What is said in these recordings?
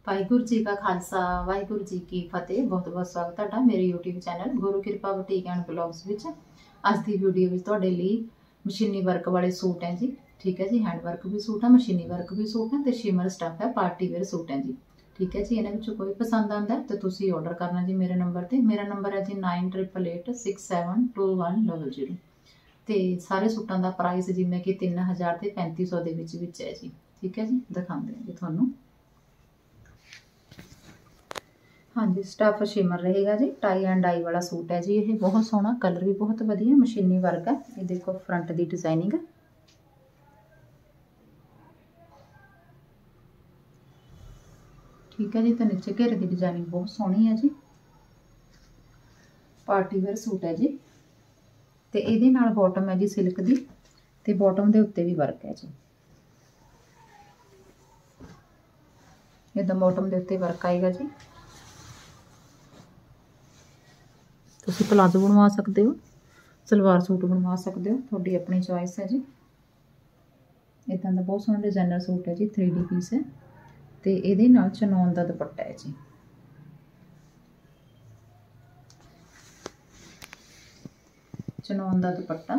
वाहिगुरू जी का खालसा वाहिगुरू जी की फतेह। बहुत बहुत स्वागत है मेरे YouTube channel Guru Kripa boutique and blogs विच। अज की वीडियो में तुहाडे लई मशीनी वर्क वाले सूट हैं जी। ठीक है जी, हैंड वर्क भी सूट है, मशीनी वर्क भी सूट है, तो शिमर स्टफ है, पार्टी वेयर सूट है जी। ठीक है जी, इन्होंने कोई पसंद आता है तो तुसीं ऑर्डर करना जी मेरे नंबर पर। मेरा नंबर है जी 9888672100। तो सारे सूटों का प्राइस जिमें कि 3000 तो 3500 के विच है जी। ठीक है जी, दिखाते हैं जी थोनों। हाँ जी, स्टफ शिमर रहेगा जी, टाई एंड डाई वाला सूट है जी। ये बहुत सोहना, कलर भी बहुत वधिया, मशीनी वर्क है। ये देखो फ्रंट की डिजाइनिंग। ठीक है जी, तो नीचे घेरे की डिजाइनिंग बहुत सोहनी है जी। पार्टी वेयर सूट है जी। तो ये बॉटम है जी सिल्क की, तो बॉटम के उत्ते भी वर्क है जी। इदा बॉटम के उत्ते वर्क आएगा जी। तुसीं प्लाजो बनवा सकते हो, सलवार सूट बनवा सकते हो, थोड़ी अपनी चॉइस है जी। इदा का बहुत सोहना डिजाइनर सूट है जी, 3D पीस है। तो ये चनौन का दुपट्टा है जी। चनौन का दुपट्टा,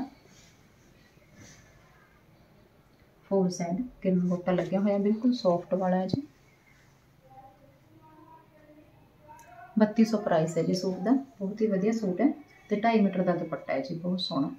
फोर साइड किरण गोटा लगे हुआ, बिल्कुल सॉफ्ट वाला है जी। 3200 प्राइस है जी सूट का। बहुत ही वधिया सूट है। तो 2.5 मीटर का दुपट्टा है जी, बहुत सोहना।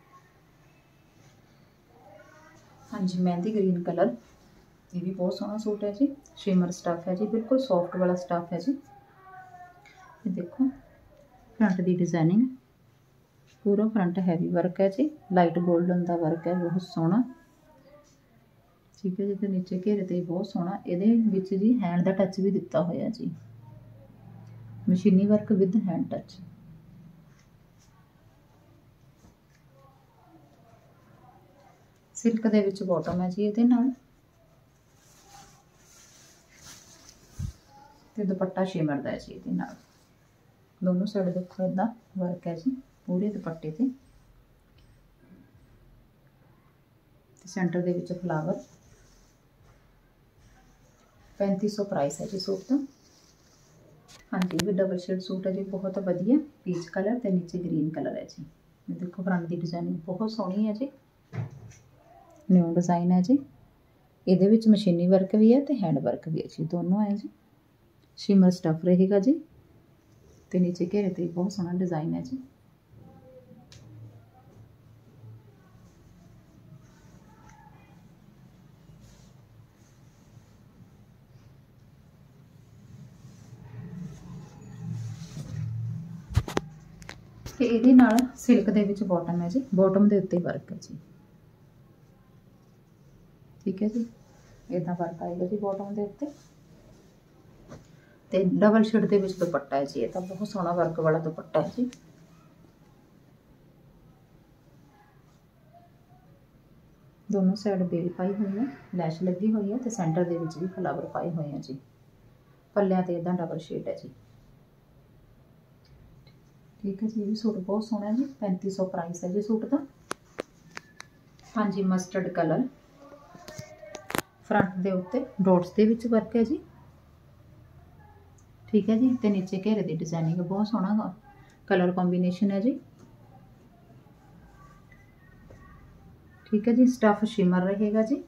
हाँ जी, मेहंदी ग्रीन कलर, ये भी बहुत सोहना सूट है जी। शिमर स्टफ है जी, बिल्कुल सॉफ्ट वाला स्टफ है जी। ये देखो फ्रंट की डिजाइनिंग, पूरा फ्रंट हैवी वर्क है जी। लाइट गोल्डन का वर्क है, बहुत सोहना। ठीक है जी, तो नीचे घेरे ते बहुत सोहना। ये जी हैंड का टच भी दिता होया जी, मशीनी work with hand touch. Silk दे विच बॉटम है जी ये नाल, ते दुपट्टा शिमर दा है जी ये नाल। दोनों साइड देखो इदा वर्क है जी पूरे दुपट्टे ते। सेंटर दे विच फ्लावर। 3500 प्राइस है जी सूट का। हाँ जी, ये डबल शेड सूट है जी, बहुत वधिया। पीच कलर ते नीचे ग्रीन कलर है जी। देखो फ्रंट की डिजाइनिंग बहुत सोहनी है जी, न्यू डिजाइन है जी। ये मशीनी वर्क भी है तो हैंड वर्क भी है जी, दोनों है जी। शिमर स्टफ रहेगा जी, तो नीचे घेरे ते बहुत सोहना डिजाइन है जी। तो ये सिल्क दे विच बॉटम है जी, बॉटम के उत्ते वर्क है जी। ठीक है जी, इदा वर्क आएगा जी बॉटम के उत्ते। ते डबल शेड के विच दुपट्टा है जी, ये बहुत सोहना वर्क वाला दुपट्टा है जी। दोनों साइड बेल पाई हुई है, लैश लगी हुई है, तो सेंटर के विच भी फ्लावर पाए हुए हैं जी। पल्लियां ते इदा डबल शेड है जी। ठीक है जी, ये भी सूट बहुत सोहना है जी। 3500 प्राइस है जी सूट का। हाँ जी, मस्टर्ड कलर, फ्रंट के उत्ते डॉट्स के विच वर्क है जी। ठीक है जी, तो नीचे घेरे की डिजाइनिंग बहुत सोहना कलर कॉम्बीनेशन है जी। ठीक है जी, स्टफ शिमर रहेगा जी।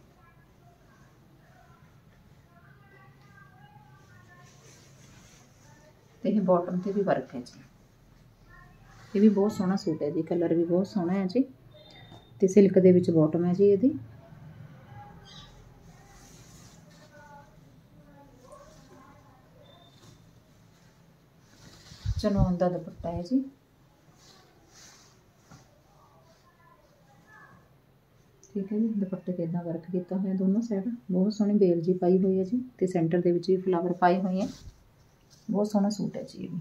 तो ये बॉटम से भी वर्क है जी। ये भी बहुत सोहना सूट है जी, कलर भी बहुत सोहना है जी। तो सिल्क दे विच बॉटम है जी ये। चनौन का दुपट्टा है जी। ठीक है जी, दुपट्टे ते इदा वर्क किया हुआ दोनों साइड, बहुत सोहनी बेल जी पाई हुई है जी। तो सेंटर के विच भी फ्लावर पाए हुए हैं, बहुत सोहना सूट है जी। ये भी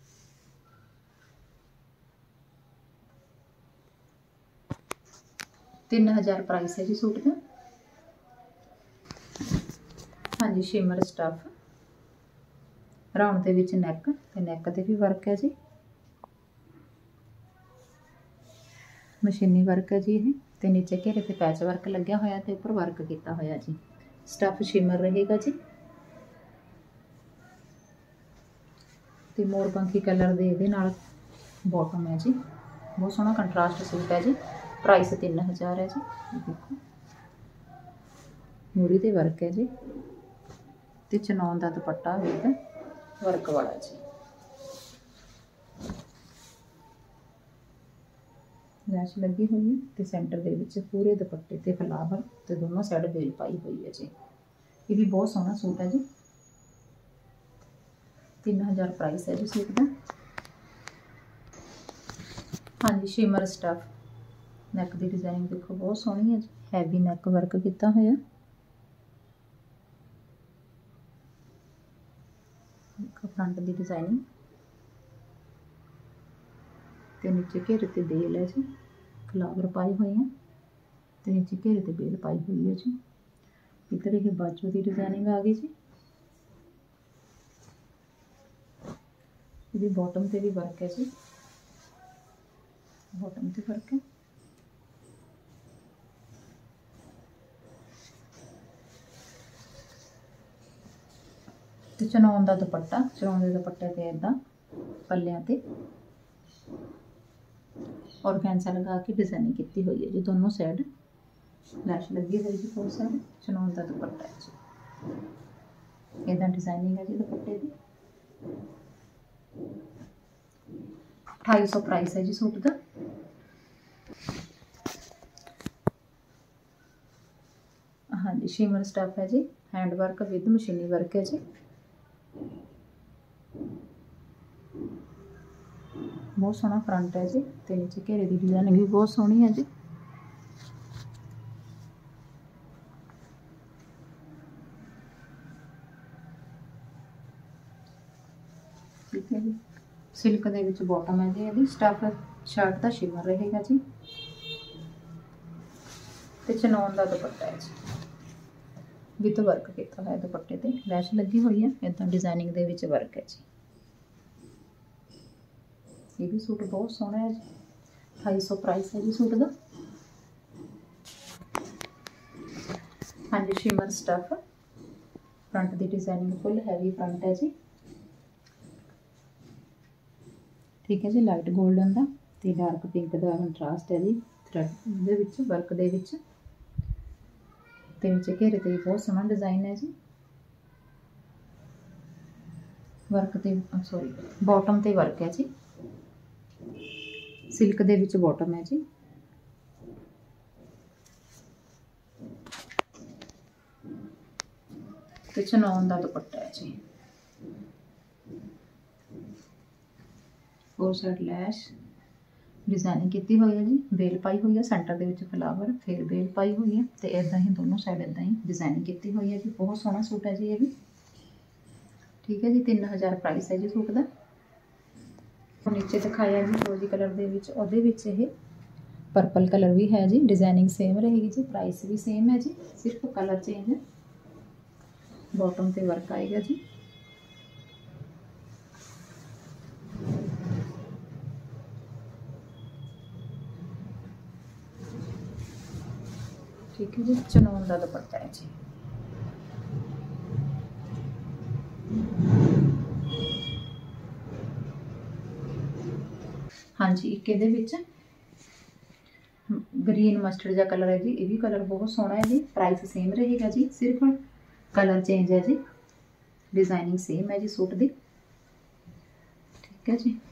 3000 प्राइस है जी सूट का। हाँ जी, शिमर स्टफ, राउंड के विच नैक, ते नैक ते भी वर्क है जी। मशीनी वर्क है जी ये, तो नीचे घेरे पे पैच वर्क लग्या होया, ते उपर वर्क किया होया जी। स्टफ शिमर रहेगा जी। ਤੇ ਮੋਰਪੰਖੀ ਕਲਰ ਦੇ ਇਹਦੇ ਨਾਲ ਬॉटम है जी। बहुत सोहना कंट्रास्ट सूट है जी। प्राइस 3000 है जी। देखो मूरी ते वर्क है जी ते चनौन दा दुपट्टा विद वर्क वाला जी। लैश लगी हुई है ते सेंटर दे विच पूरे दुपट्टे ते फ्लावर ते दोनों साइड बेल पाई हुई है जी। ये भी बहुत सोहना सूट है जी। 3000 प्राइस है जी सूट का। हाँ जी शिमर स्टफ नैक की डिजाइनिंग देखो बहुत सोहनी है जी। हैवी नैक वर्क किया होया। देखो फ्रंट की डिजाइनिंग ते नीचे घेरे ते बेल है जी। फ्लावर पाए हुए हैं ते नीचे घेरे ते बेल पाई हुई है जी। इधर ये बाजू की डिजाइनिंग आ गई जी। ये बॉटम ते भी वर्क है जी। बॉटम ते वर्क है ते चनौन दा दुपट्टा। चनौन दे दुपट्टे ते इदां पल्लियां ते ऑर्गेन्जा लगा के डिजाइनिंग की हुई है जी। दोनों साइड लैश लगी हुई जी। 4 साइड चनौन दा दुपट्टा है जी। इदां डिजाइनिंग है जी दुपट्टे की। 2800 प्राइस है जी सूट का। हाँ जी शिमर स्टफ है जी। हैंड वर्क विद मशीनी वर्क है जी। बहुत सोहना फ्रंट है जी ते नीचे घेरे की डिजाइनिंग भी बहुत सोहनी है जी। ठीक है जी। सिल्क दे विच बॉटम है जी। यदि स्टफ शर्ट का शिमर रहेगा जी ते चनौन का दुपट्टा है जी। विद वर्क किया है दुपट्टे ते लैश लगी हुई है। इदां डिजाइनिंग दे विच वर्क है जी। ये भी सूट बहुत सोहना है जी। 2800 प्राइस है जी सूट का। हाँ जी शिमर स्टफ फ्रंट की डिजाइनिंग फुल हैवी फ्रंट है जी। ठीक है जी। लाइट गोल्डन का ते डार्क पिंक का कंट्रास्ट है जी। थ्रेड दे विच वर्क दे विच ते नीचे घेरे ते बहुत सोहना डिजाइन है जी। वर्क ते सॉरी बॉटम ते वर्क है जी। सिल्क दे विच बॉटम है जी। ते चनौन दा दुपट्टा है जी। 4 साइड लैश डिजाइनिंग की हुई है जी। बेल पाई हुई है सेंटर दे विच फ्लावर फिर बेल पाई हुई है ते इदां ही दोनों साइड इदां ही डिजाइनिंग की हुई है जी। बहुत सोहना सूट है जी ये भी। ठीक है जी। 3000 प्राइस है जी सूट का। नीचे दिखाया जी फिरोजी कलर दे विच ओहदे विच ये पर्पल कलर भी है जी। डिजाइनिंग सेम रहेगी जी। प्राइस भी सेम है जी। सिर्फ कलर चेंज है। बॉटम ते वर्क आएगा जी। ठीक है जी। चनौन का दुपट्टा है जी। हाँ जी एक इहदे विच ग्रीन मस्टर्ड जा कलर है जी। ये भी कलर बहुत सोहना है जी। प्राइस सेम रहेगा जी। सिर्फ कलर चेंज है जी। डिजाइनिंग सेम है जी सूट की। ठीक है जी।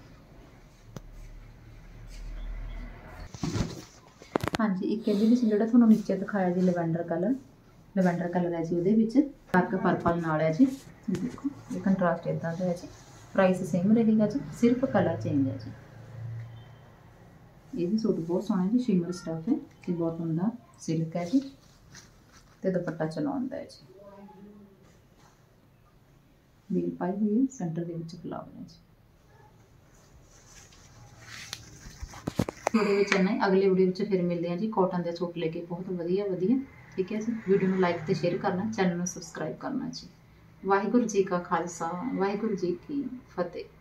हाँ जी एक ये जो थोड़ा नीचे दिखाया जी लैवेंडर कलर है जी। वो डार्क पर्पल नाल है जी। देखो ये कंट्रास्ट इदा का है जी। प्राइस सेम रहेगा जी। सिर्फ कलर चेंज है जी। ये भी सूट बहुत सोहना है जी। शिमर स्टफ है कि बॉटम का सिल्क है जी ते दुपट्टा चनौन दा है जी। बेल पाई हुई है सेंटर के विच फ्लावर है जी। वीडियो इन्ना ही। अगले वीडियो फिर मिलते हैं जी कॉटन के सूट लेके बहुत वधिया। ठीक है जी। वीडियो में लाइक तो शेयर करना चैनल में सबसक्राइब करना जी। वाहिगुरू जी का खालसा वाहिगुरू जी की फतेह।